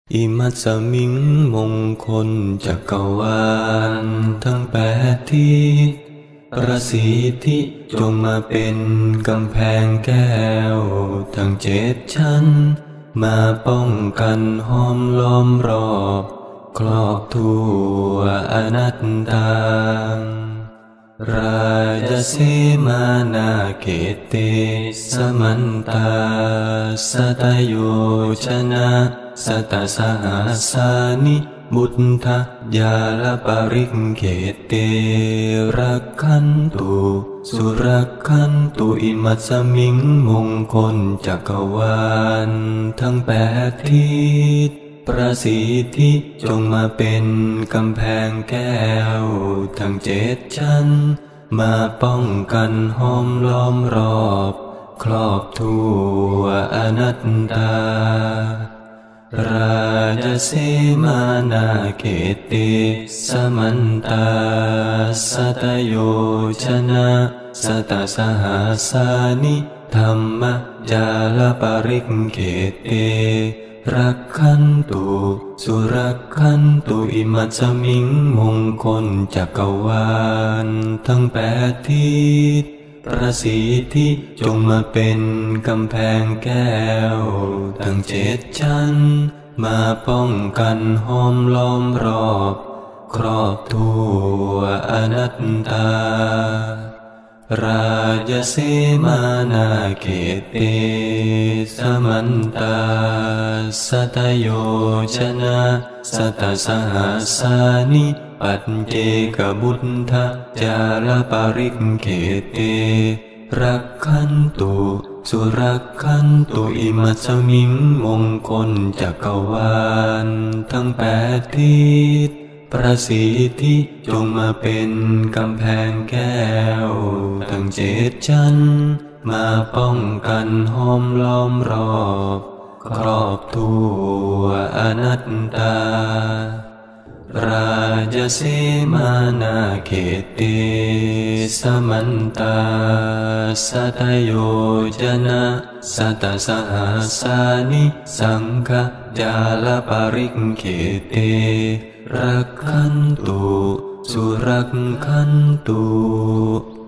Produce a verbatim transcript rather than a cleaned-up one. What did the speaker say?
อิมัสสมิงมงคลจักรวาลทั้งแปดทิศประสิทธิจงมาเป็นกำแพงแก้วทั้งเจ็ดชั้นมาป้องกันห้อมล้อมรอบครอบทั่วอนัตตาราชสีมานาเขเตสมันตาสตโยชนะสตสหัสสานิบุตทะยาลปริกเขเตรักขันตุสุรักขันตุอิมัสสมิงมงคลจักรวาลทั้งแปดทิศประสิทธิจงมาเป็นกำแพงแก้วทั้งเจ็ดชั้นมาป้องกันห้อมล้อมรอบครอบทั่วอนัตตาราชสีมานาเขเตสมันตาสตโยชนะสตสหัสสานิธรรมจาลปริกเขเตรักขันตุสุรักขันตุอิมัสสมิงมงคลจักรวาลทั้งแปดทิศประสิทธิจงมาเป็นกำแพงแก้วทั้งเจ็ดชั้นมาป้องกันห้อมล้อมรอบครอบทั่วอนัตตาราชสีมานาเขเตสมันตาสตโยชนะสตสหัสสานิปัจเจกบุตทะจาลปริกเขเตรักขันตุสุรักขันตุอิมัสสมิงมงคลจักรวาลทั้งแปดทิศประสิทธิจงมาเป็นกำแพงแก้วทั้งเจ็ดชั้นมาป้องกันห้อมล้อมรอบครอบทั่วอนัตตาราชสีมานาเขเตสมันตาสตโยชนะสตสหัสสานิสังฆจาลปริกเขเตรักขันตุสุรักขันตุ